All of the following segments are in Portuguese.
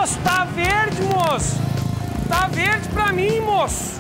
Moço, tá verde, moço. Tá verde pra mim, moço.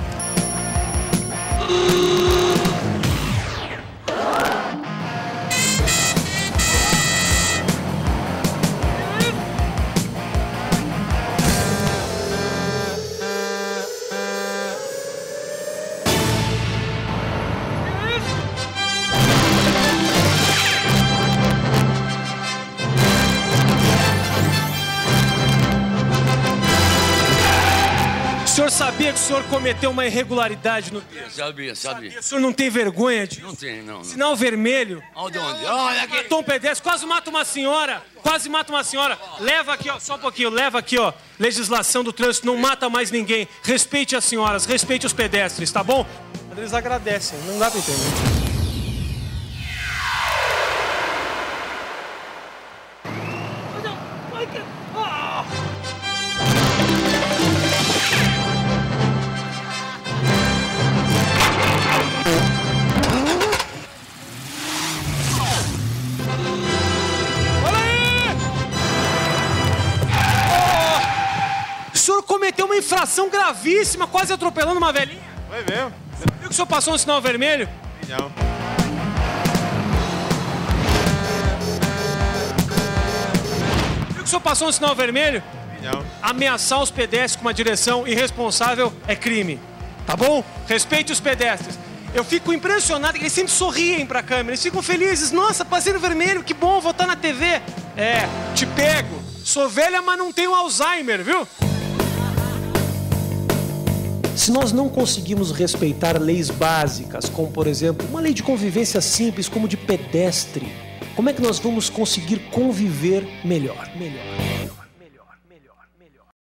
O senhor sabia que o senhor cometeu uma irregularidade no texto? Sabia. O senhor não tem vergonha disso? Não tem, não. Sinal vermelho. Onde? Olha aqui. Matou um pedestre, quase mata uma senhora. Leva aqui, ó, só um pouquinho, leva aqui, ó. Legislação do trânsito não mata mais ninguém. Respeite as senhoras, respeite os pedestres, tá bom? Eles agradecem, não dá pra entender. O senhor cometeu uma infração gravíssima, quase atropelando uma velhinha. Foi mesmo? Você viu que o senhor passou no sinal vermelho? Não. Viu que o senhor passou no sinal vermelho? Não. Ameaçar os pedestres com uma direção irresponsável é crime. Tá bom? Respeite os pedestres. Eu fico impressionado que eles sempre sorriem pra câmera. Eles ficam felizes. Nossa, passei no vermelho, que bom, vou estar na TV. É, te pego. Sou velha, mas não tenho Alzheimer, viu? Se nós não conseguimos respeitar leis básicas, como, por exemplo, uma lei de convivência simples como de pedestre, como é que nós vamos conseguir conviver melhor?